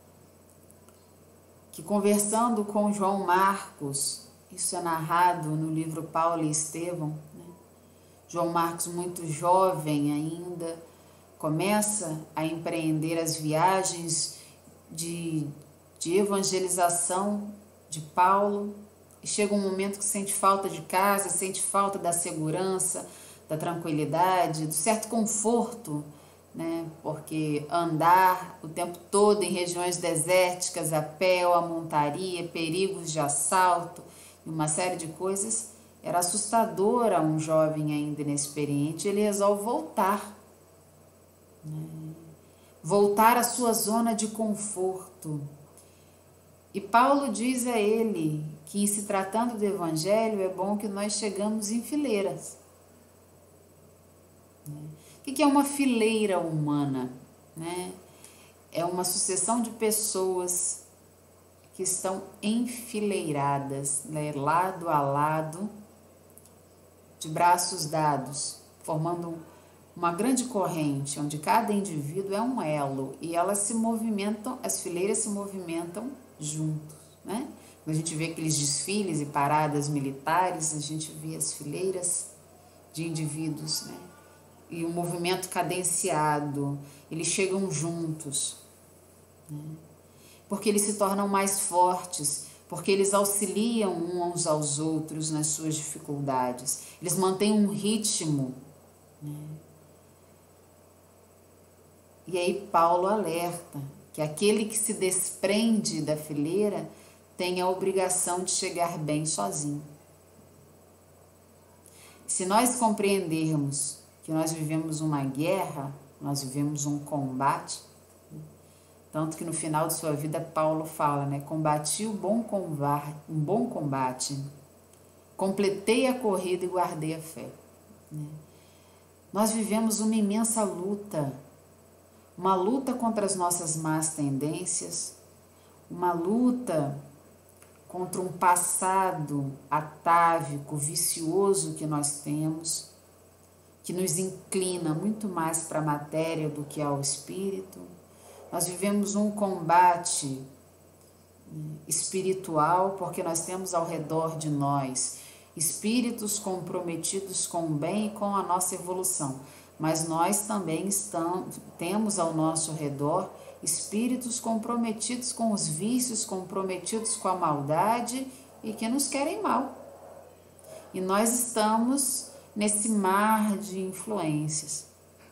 que conversando com João Marcos, isso é narrado no livro Paulo e Estevão, né? João Marcos, muito jovem ainda, começa a empreender as viagens de de evangelização de Paulo, e chega um momento que sente falta de casa, sente falta da segurança, da tranquilidade, do certo conforto, né? Porque andar o tempo todo em regiões desérticas, a pé ou a montaria, perigos de assalto e uma série de coisas, era assustador a um jovem ainda inexperiente. Ele resolve voltar, né? Voltar à sua zona de conforto. E Paulo diz a ele que, em se tratando do Evangelho, é bom que nós chegamos em fileiras. O que é uma fileira humana? Né? É uma sucessão de pessoas que estão enfileiradas, né? Lado a lado, de braços dados, formando uma grande corrente, onde cada indivíduo é um elo e elas se movimentam, as fileiras se movimentam juntos, né? Quando a gente vê aqueles desfiles e paradas militares, a gente vê as fileiras de indivíduos, né? E o movimento cadenciado, eles chegam juntos, né? Porque eles se tornam mais fortes, porque eles auxiliam uns aos outros nas suas dificuldades, eles mantêm um ritmo, né? E aí Paulo alerta que aquele que se desprende da fileira tem a obrigação de chegar bem sozinho. Se nós compreendermos que nós vivemos uma guerra, nós vivemos um combate, tanto que no final de sua vida Paulo fala, né? Combati o bom combate, um bom combate, completei a corrida e guardei a fé, né? Nós vivemos uma imensa luta, uma luta contra as nossas más tendências, uma luta contra um passado atávico, vicioso que nós temos, que nos inclina muito mais para a matéria do que ao espírito. Nós vivemos um combate espiritual, porque nós temos ao redor de nós espíritos comprometidos com o bem e com a nossa evolução. Mas nós também estamos, temos ao nosso redor espíritos comprometidos com os vícios, comprometidos com a maldade e que nos querem mal. E nós estamos nesse mar de influências.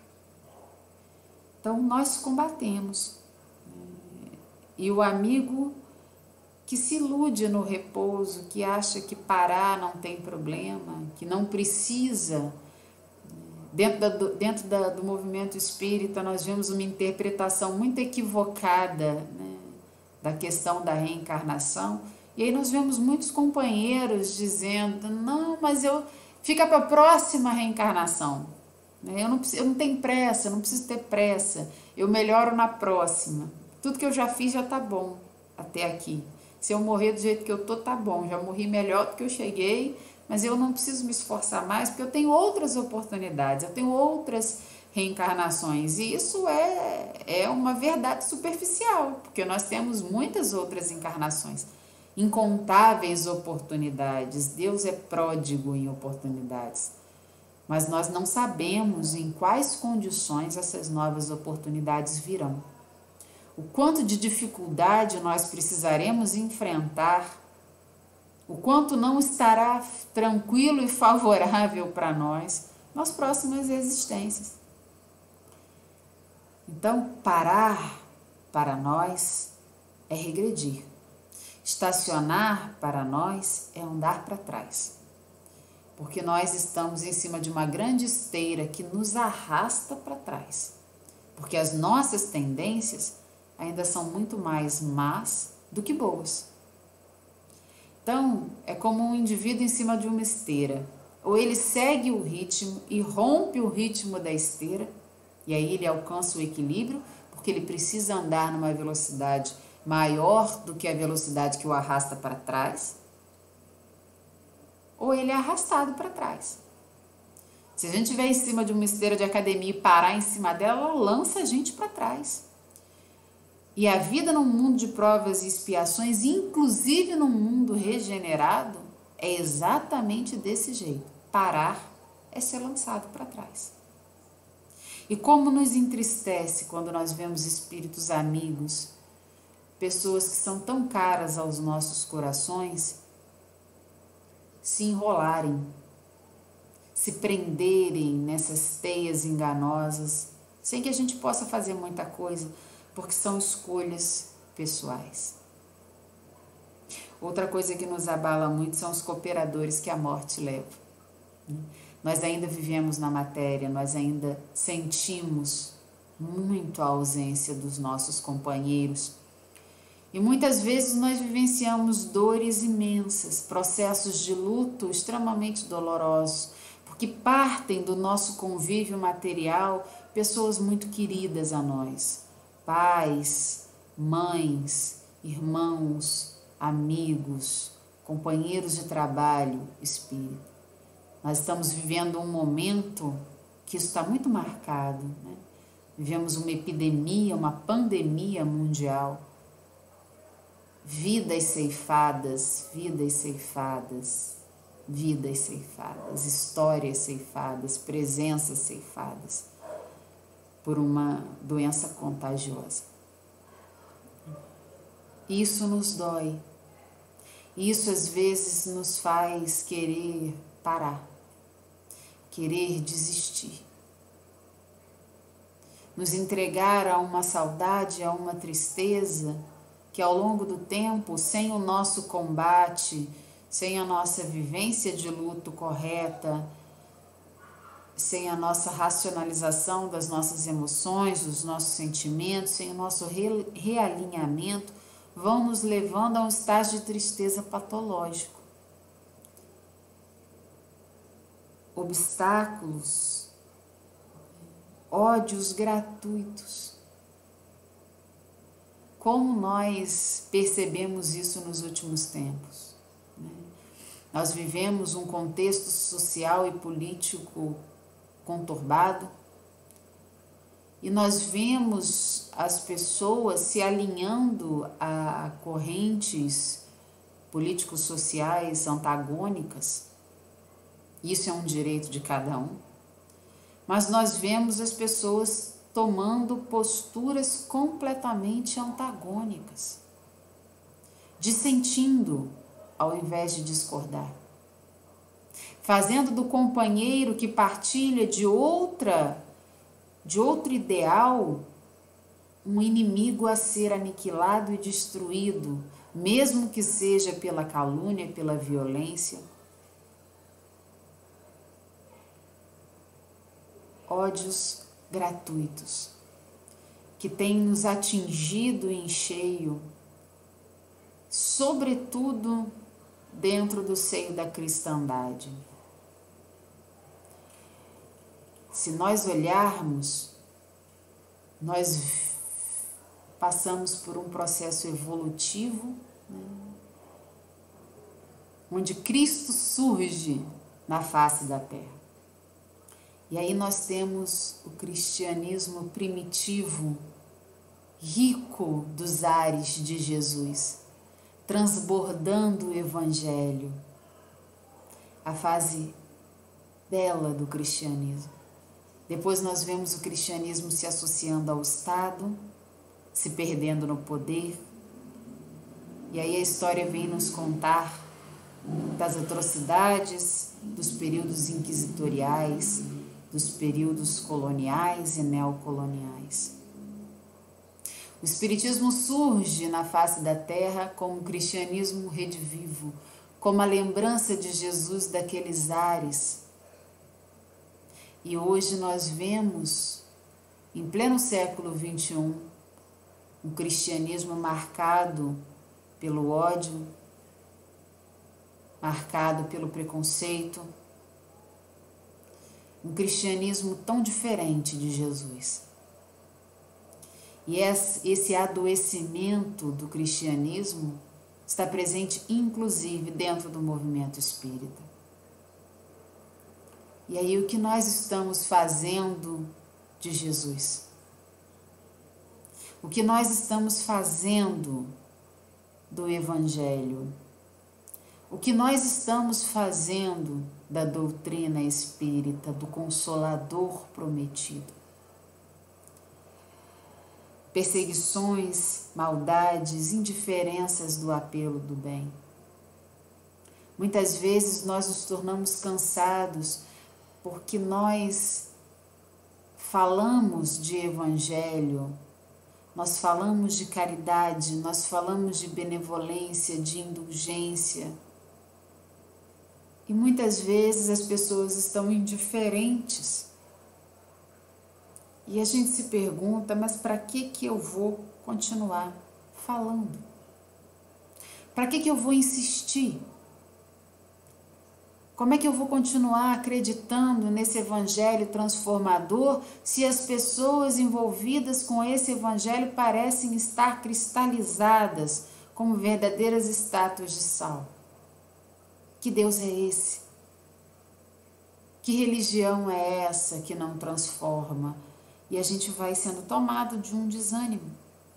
Então nós combatemos. E o amigo que se ilude no repouso, que acha que parar não tem problema, que não precisa. Dentro, da, dentro da, do movimento espírita, nós vemos uma interpretação muito equivocada, né, da questão da reencarnação. E aí nós vemos muitos companheiros dizendo, não, mas eu fica para a próxima reencarnação. Eu não, eu não tenho pressa, eu não preciso ter pressa. Eu melhoro na próxima. Tudo que eu já fiz já está bom até aqui. Se eu morrer do jeito que eu estou, tá bom. Já morri melhor do que eu cheguei, mas eu não preciso me esforçar mais, porque eu tenho outras oportunidades, eu tenho outras reencarnações. E isso é, é uma verdade superficial, porque nós temos muitas outras encarnações, incontáveis oportunidades. Deus é pródigo em oportunidades, mas nós não sabemos em quais condições essas novas oportunidades virão. O quanto de dificuldade nós precisaremos enfrentar, o quanto não estará tranquilo e favorável para nós nas próximas existências. Então, parar para nós é regredir. Estacionar para nós é andar para trás. Porque nós estamos em cima de uma grande esteira que nos arrasta para trás. Porque as nossas tendências ainda são muito mais más do que boas. Então, é como um indivíduo em cima de uma esteira. Ou ele segue o ritmo e rompe o ritmo da esteira, e aí ele alcança o equilíbrio, porque ele precisa andar numa velocidade maior do que a velocidade que o arrasta para trás, ou ele é arrastado para trás. Se a gente estiver em cima de uma esteira de academia e parar em cima dela, ela lança a gente para trás. E a vida num mundo de provas e expiações, inclusive num mundo regenerado, é exatamente desse jeito. Parar é ser lançado para trás. E como nos entristece quando nós vemos espíritos amigos, pessoas que são tão caras aos nossos corações, se enrolarem, se prenderem nessas teias enganosas, sem que a gente possa fazer muita coisa, porque são escolhas pessoais. Outra coisa que nos abala muito são os cooperadores que a morte leva. Nós ainda vivemos na matéria, nós ainda sentimos muito a ausência dos nossos companheiros. E muitas vezes nós vivenciamos dores imensas, processos de luto extremamente dolorosos, porque partem do nosso convívio material pessoas muito queridas a nós, pais, mães, irmãos, amigos, companheiros de trabalho, espírito. Nós estamos vivendo um momento que isso está muito marcado, né? Vivemos uma epidemia, uma pandemia mundial. Vidas ceifadas, vidas ceifadas, vidas ceifadas, histórias ceifadas, presenças ceifadas por uma doença contagiosa. Isso nos dói. Isso às vezes nos faz querer parar, querer desistir. Nos entregar a uma saudade, a uma tristeza que ao longo do tempo, sem o nosso combate, sem a nossa vivência de luto correta, sem a nossa racionalização das nossas emoções, dos nossos sentimentos, sem o nosso realinhamento, vão nos levando a um estágio de tristeza patológico. Obstáculos, ódios gratuitos. Como nós percebemos isso nos últimos tempos? Né? Nós vivemos um contexto social e político conturbado e nós vemos as pessoas se alinhando a correntes políticos sociais antagônicas. Isso é um direito de cada um. Mas nós vemos as pessoas tomando posturas completamente antagônicas, dissentindo ao invés de discordar, fazendo do companheiro que partilha de outra, de outro ideal, um inimigo a ser aniquilado e destruído, mesmo que seja pela calúnia, pela violência. Ódios gratuitos, que têm nos atingido em cheio, sobretudo dentro do seio da cristandade. Se nós olharmos, nós passamos por um processo evolutivo, né, onde Cristo surge na face da terra. E aí nós temos o cristianismo primitivo, rico dos ares de Jesus, transbordando o evangelho, a fase bela do cristianismo. Depois nós vemos o cristianismo se associando ao Estado, se perdendo no poder. E aí a história vem nos contar das atrocidades, dos períodos inquisitoriais, dos períodos coloniais e neocoloniais. O Espiritismo surge na face da terra como um cristianismo redivivo, como a lembrança de Jesus daqueles ares. E hoje nós vemos, em pleno século vinte e um, um cristianismo marcado pelo ódio, marcado pelo preconceito, um cristianismo tão diferente de Jesus. E esse adoecimento do cristianismo está presente inclusive dentro do movimento espírita. E aí o que nós estamos fazendo de Jesus? O que nós estamos fazendo do Evangelho? O que nós estamos fazendo da doutrina espírita, do Consolador prometido? Perseguições, maldades, indiferenças do apelo do bem. Muitas vezes nós nos tornamos cansados porque nós falamos de evangelho, nós falamos de caridade, nós falamos de benevolência, de indulgência. E muitas vezes as pessoas estão indiferentes. E a gente se pergunta, mas para que que eu vou continuar falando? Para que que eu vou insistir? Como é que eu vou continuar acreditando nesse evangelho transformador se as pessoas envolvidas com esse evangelho parecem estar cristalizadas como verdadeiras estátuas de sal? Que Deus é esse? Que religião é essa que não transforma? E a gente vai sendo tomado de um desânimo.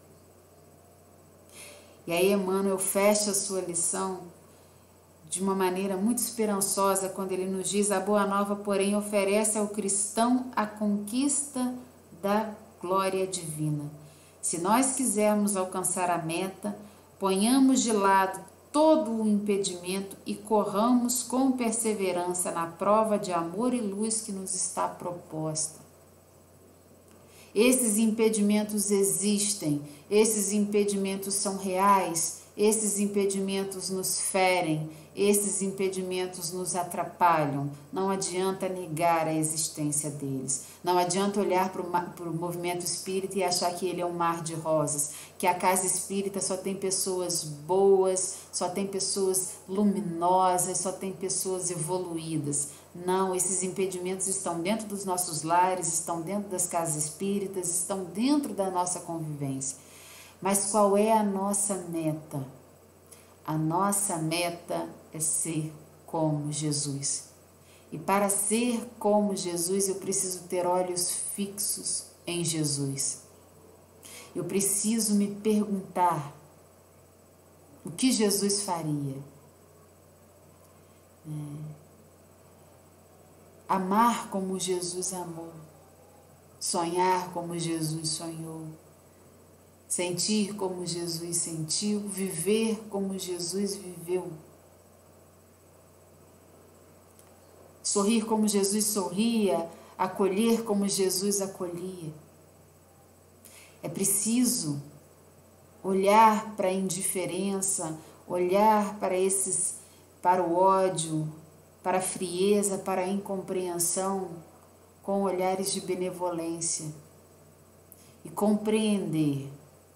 E aí Emmanuel fecha a sua lição de uma maneira muito esperançosa quando ele nos diz: a Boa Nova, porém, oferece ao cristão a conquista da glória divina. Se nós quisermos alcançar a meta, ponhamos de lado todo o impedimento e corramos com perseverança na prova de amor e luz que nos está proposta. Esses impedimentos existem, esses impedimentos são reais, esses impedimentos nos ferem, esses impedimentos nos atrapalham. Não adianta negar a existência deles. Não adianta olhar para o movimento espírita e achar que ele é um mar de rosas, que a casa espírita só tem pessoas boas, só tem pessoas luminosas, só tem pessoas evoluídas. Não, esses impedimentos estão dentro dos nossos lares, estão dentro das casas espíritas, estão dentro da nossa convivência. Mas qual é a nossa meta? A nossa meta é ser como Jesus. E para ser como Jesus, eu preciso ter olhos fixos em Jesus. Eu preciso me perguntar o que Jesus faria. É. Amar como Jesus amou. Sonhar como Jesus sonhou. Sentir como Jesus sentiu, viver como Jesus viveu. Sorrir como Jesus sorria, acolher como Jesus acolhia. É preciso olhar para a indiferença, olhar para esses, para o ódio, para a frieza, para a incompreensão, com olhares de benevolência e compreender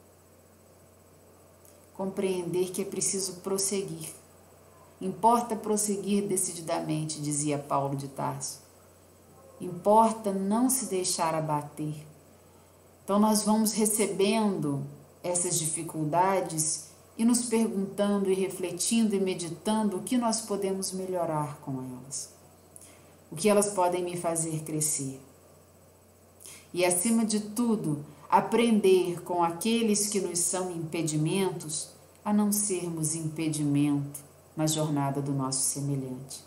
Compreender que é preciso prosseguir. Importa prosseguir decididamente, dizia Paulo de Tarso. Importa não se deixar abater. Então nós vamos recebendo essas dificuldades e nos perguntando e refletindo e meditando o que nós podemos melhorar com elas. O que elas podem me fazer crescer. E acima de tudo, aprender com aqueles que nos são impedimentos a não sermos impedimento na jornada do nosso semelhante.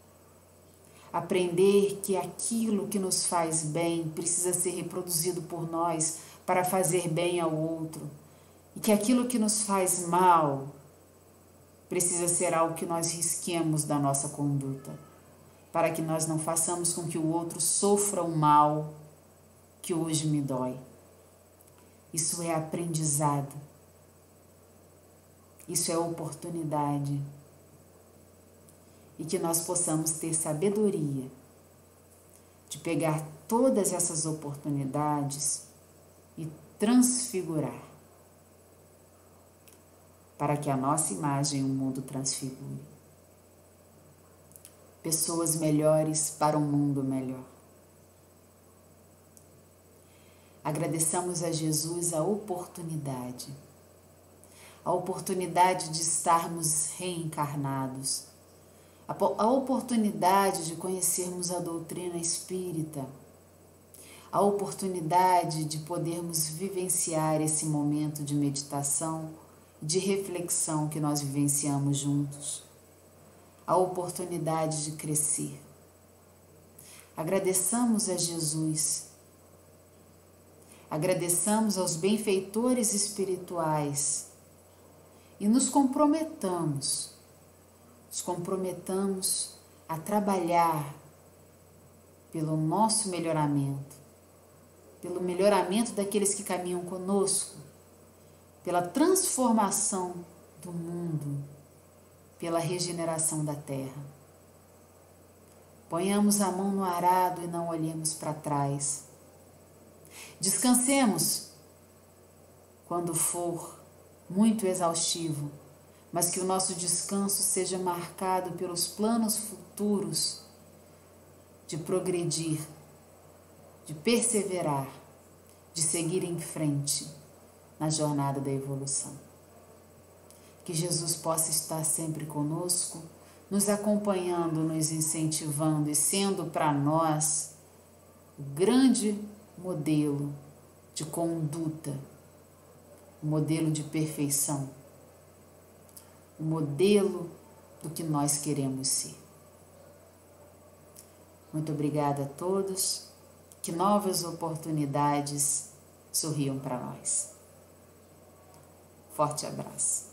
Aprender que aquilo que nos faz bem precisa ser reproduzido por nós para fazer bem ao outro e que aquilo que nos faz mal precisa ser algo que nós risquemos da nossa conduta para que nós não façamos com que o outro sofra o mal que hoje me dói. Isso é aprendizado. Isso é oportunidade. E que nós possamos ter sabedoria de pegar todas essas oportunidades e transfigurar para que a nossa imagem o mundo transfigure. Pessoas melhores para um mundo melhor. Agradeçamos a Jesus a oportunidade, a oportunidade de estarmos reencarnados, a oportunidade de conhecermos a doutrina espírita, a oportunidade de podermos vivenciar esse momento de meditação, de reflexão que nós vivenciamos juntos, a oportunidade de crescer. Agradeçamos a Jesus. Agradeçamos aos benfeitores espirituais e nos comprometamos, nos comprometamos a trabalhar pelo nosso melhoramento, pelo melhoramento daqueles que caminham conosco, pela transformação do mundo, pela regeneração da terra. Ponhamos a mão no arado e não olhemos para trás. Descansemos quando for muito exaustivo, mas que o nosso descanso seja marcado pelos planos futuros de progredir, de perseverar, de seguir em frente na jornada da evolução. Que Jesus possa estar sempre conosco, nos acompanhando, nos incentivando e sendo para nós o grande modelo de conduta, o modelo de perfeição, o modelo do que nós queremos ser. Muito obrigada a todos, que novas oportunidades sorriam para nós. Forte abraço.